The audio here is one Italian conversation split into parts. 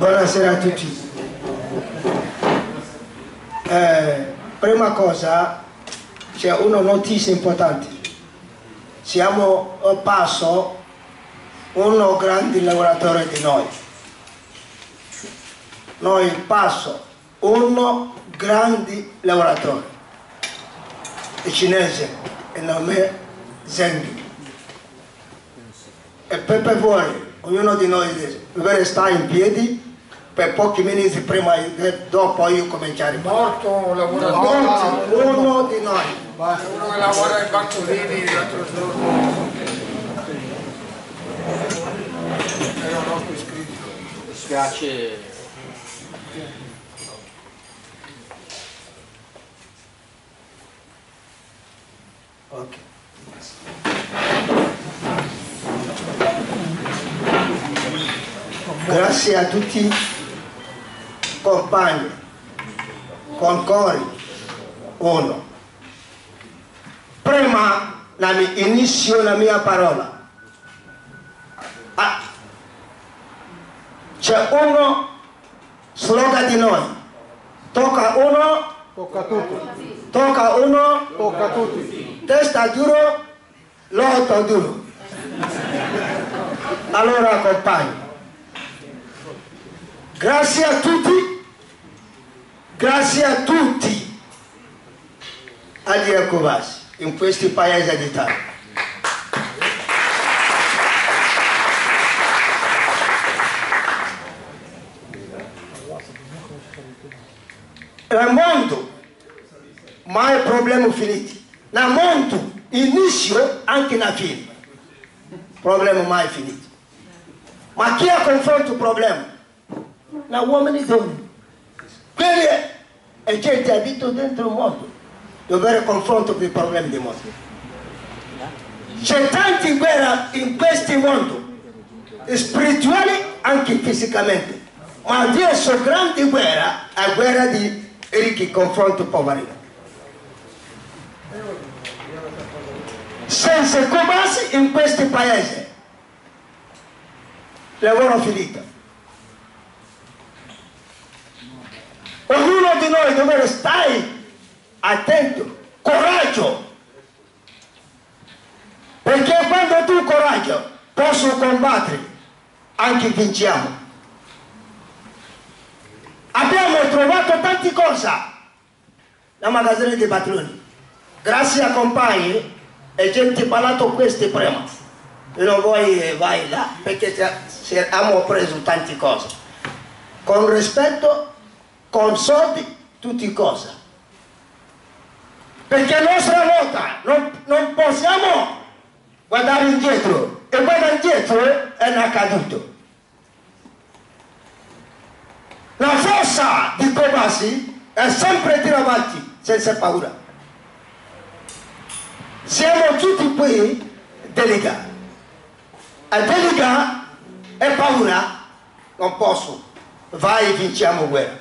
Buonasera a tutti. Prima cosa, c'è una notizia importante. Siamo a passo uno grande lavoratore di noi. Noi passo uno grande lavoratore. Il cinese, il nome è Zeng. E per voi, ognuno di noi deve stare in piedi per pochi minuti prima e dopo io cominciare. Morto lavoratore. Uno di noi. Uno che lavora in bancolini l'altro giorno. Era un nostro iscritto. Mi dispiace. Ok. Grazie a tutti compagni, concorri, uno. Prima inizio la mia parola. C'è uno slogan di noi. Tocca uno, Tocca a tutti. tocca uno, Tocca a tutti. testa duro, lotta duro. Allora compagni, grazie a tutti agli Ecovasi in questi paesi d'Italia. Nel mondo mai problemi finiti, nel mondo inizio anche la fine, problemi mai finiti. Ma chi ha confronto il problema? La uomini e donne. Quelli è gente abita dentro il mondo, dove confronto con i problemi del mondo. C'è tante guerre in questo mondo, spirituali anche fisicamente, ma adesso grande guerra è la guerra di ricchi confronto poverino. Senza Ecovasi in questo paese lavoro finito. Ognuno di noi deve stare attento, coraggio, perché quando tu coraggio posso combattere, anche vinciamo. Abbiamo trovato tante cose nel magazzino dei patroni, grazie a compagni e gente parlato questi prima. Io non voglio vai là perché abbiamo preso tante cose con rispetto, con soldi, tutte cose, perché la nostra lotta non possiamo guardare indietro, e guardare indietro è una caduto. La forza di Ecovasi è sempre tirare avanti senza paura. Siamo tutti qui delegati. A delegare è paura, non posso. Vai e vinciamo guerra.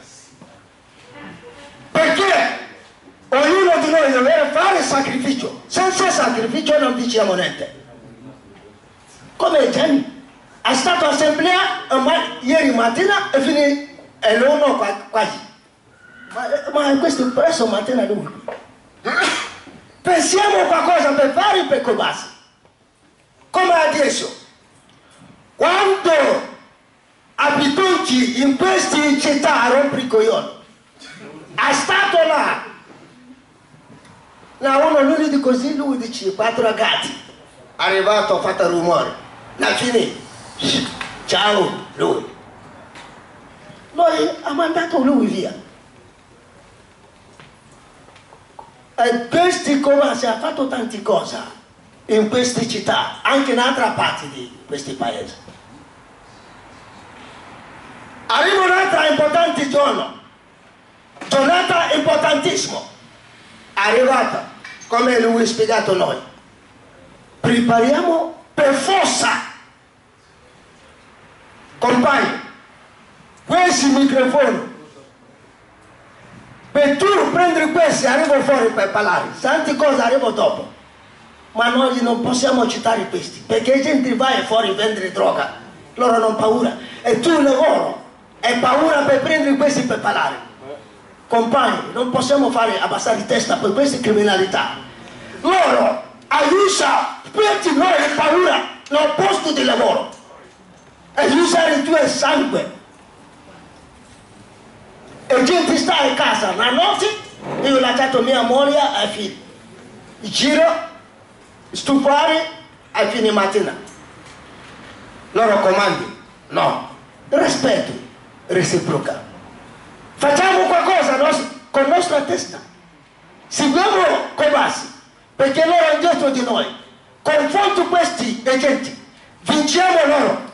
Perché ognuno di noi deve fare sacrificio. Senza sacrificio non diciamo niente. Come Gianni è stato assemblea ieri mattina e finì e l'uno quasi. Ma questo presso mattina lui. Pensiamo a qualcosa per fare per Ecovasi. Come adesso. Quando abitanti in queste città a rompere i coglioni, è stato là. Lui di così, lui dice 4 ragazzi. Arrivato, ha fatto rumore. La fine. Ciao, lui. Noi ha mandato lui via. E questi Ecovasi ha fatto tante cose in queste città, anche in altre parti di questi paesi. Arriva un'altra importante giornata importantissima. Arrivata, come lui ha spiegato noi. Prepariamo per forza. Compagni, questi microfoni, per tu prendere questi arrivo fuori per parlare, tante cose arrivo dopo, ma noi non possiamo citare questi, perché gente va fuori a vendere droga, loro non hanno paura, e tu lavoro, e paura per prendere questi per parlare. Compagni, non possiamo fare abbassare di testa per queste criminalità. Loro aiutano per noi paura nel posto di lavoro e usare il tuo sangue. E gente sta in casa la notte, io ho lasciato mia moglie ai figli. Giro, stupare ai fine mattina. Loro comandi, no, rispetto, reciproca. Facciamo qualcosa con la nostra testa. Seguiamo Cobasi, perché loro hanno detto di noi. Confronto questi agenti, vinciamo loro.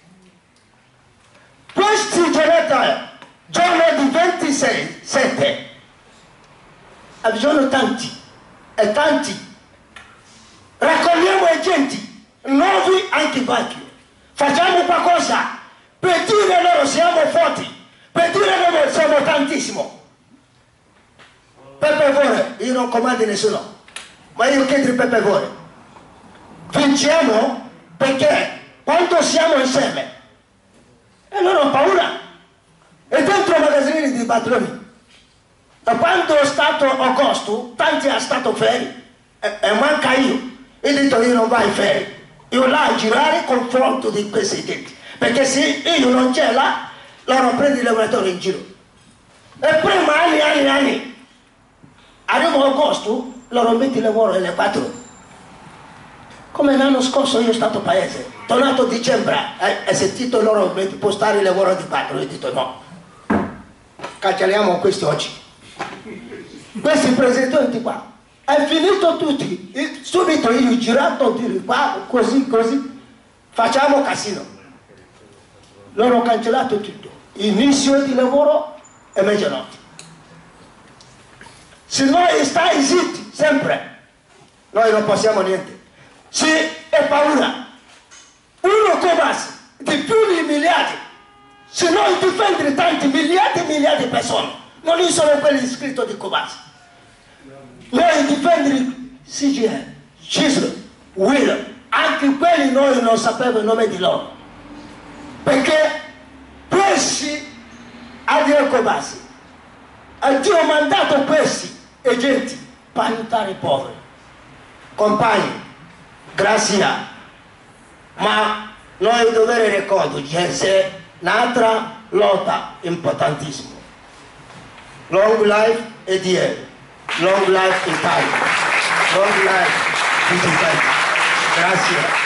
Questi giorno di 27, abbiamo tanti e tanti. Raccogliamo agenti, nuovi anche vecchi. Facciamo qualcosa per dire loro siamo forti. Per dire che siamo tantissimo. Per favore, io non comando nessuno, ma io chiedo per favore. Vinciamo perché quando siamo insieme, e loro hanno paura. E dentro i magazzini di padroni, da quando è stato agosto, tanti sono stati fermi, e manca io. Io ho detto io non vai fermi. Io là a girare confronto di questi gente. Perché se io non c'è là, loro prendono i lavoratori in giro. E prima anni, arrivo a agosto, loro mettono il lavoro alle 4. Come l'anno scorso io sono stato paese, tornato a dicembre, ho sentito loro postare il lavoro di 4, io ho detto no, cancelliamo questi oggi. Questi presentatori qua, è finito tutti, subito io ho girato di qua, così, facciamo casino. Loro hanno cancellato tutto. Inizio di lavoro e mezzanotte. Se noi stai zitti sempre, noi non possiamo niente. Se è paura, uno Cobasi di più di miliardi, se noi difendere tanti miliardi di persone, non sono quelli iscritti di Cobasi. Noi difendere CGL, CISL, Will, anche quelli noi non sapevamo il nome di loro. Perché questi a Dio Cobasi, a Dio ha mandato questi agenti per aiutare i poveri. Compagni, grazie, ma noi dobbiamo ricordare che un'altra lotta importantissima. Long life EDL, long life Italia, long life Vigilante. Grazie.